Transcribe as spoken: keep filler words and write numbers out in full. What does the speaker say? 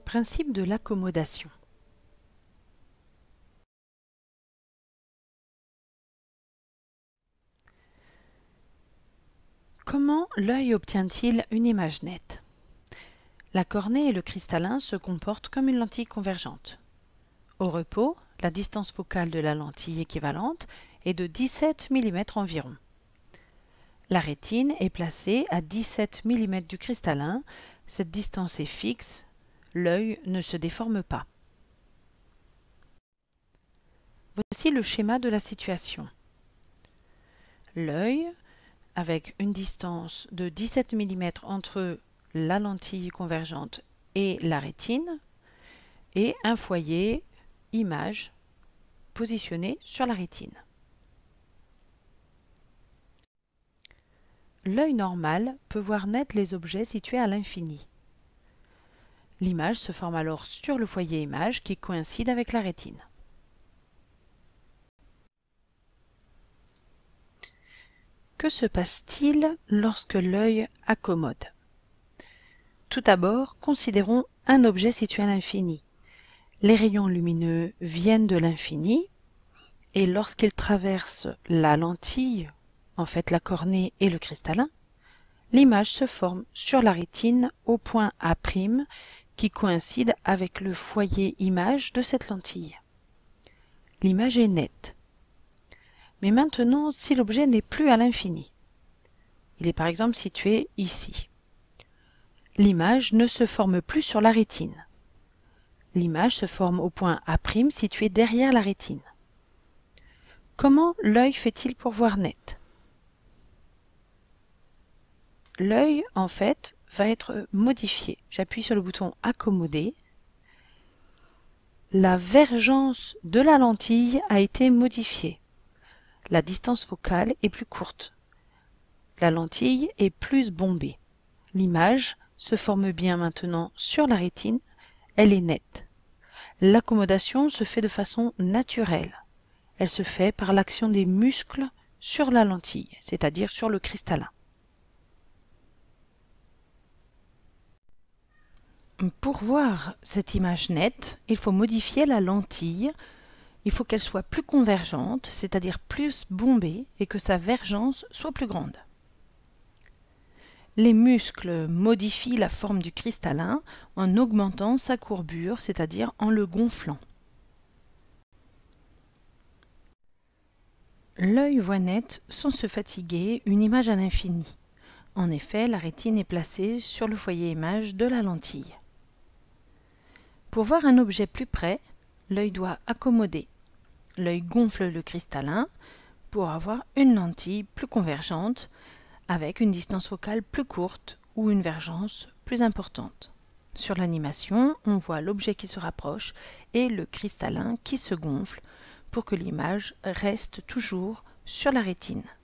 Principe de l'accommodation. Comment l'œil obtient-il une image nette? La cornée et le cristallin se comportent comme une lentille convergente. Au repos, la distance focale de la lentille équivalente est de dix-sept millimètres environ. La rétine est placée à dix-sept millimètres du cristallin, cette distance est fixe, l'œil ne se déforme pas. Voici le schéma de la situation. L'œil, avec une distance de dix-sept millimètres entre la lentille convergente et la rétine, et un foyer image positionné sur la rétine. L'œil normal peut voir net les objets situés à l'infini. L'image se forme alors sur le foyer image qui coïncide avec la rétine. Que se passe-t-il lorsque l'œil accommode? Tout d'abord, considérons un objet situé à l'infini. Les rayons lumineux viennent de l'infini et lorsqu'ils traversent la lentille, en fait la cornée et le cristallin, l'image se forme sur la rétine au point A' qui coïncide avec le foyer image de cette lentille. L'image est nette. Mais maintenant, si l'objet n'est plus à l'infini, il est par exemple situé ici, l'image ne se forme plus sur la rétine. L'image se forme au point A' situé derrière la rétine. Comment l'œil fait-il pour voir net? L'œil, en fait, va être modifié. J'appuie sur le bouton Accommoder. La vergence de la lentille a été modifiée. La distance focale est plus courte. La lentille est plus bombée. L'image se forme bien maintenant sur la rétine, elle est nette. L'accommodation se fait de façon naturelle. Elle se fait par l'action des muscles sur la lentille, c'est-à-dire sur le cristallin. Pour voir cette image nette, il faut modifier la lentille. Il faut qu'elle soit plus convergente, c'est-à-dire plus bombée, et que sa vergence soit plus grande. Les muscles modifient la forme du cristallin en augmentant sa courbure, c'est-à-dire en le gonflant. L'œil voit net sans se fatiguer une image à l'infini. En effet, la rétine est placée sur le foyer image de la lentille. Pour voir un objet plus près, l'œil doit accommoder. L'œil gonfle le cristallin pour avoir une lentille plus convergente avec une distance focale plus courte ou une vergence plus importante. Sur l'animation, on voit l'objet qui se rapproche et le cristallin qui se gonfle pour que l'image reste toujours sur la rétine.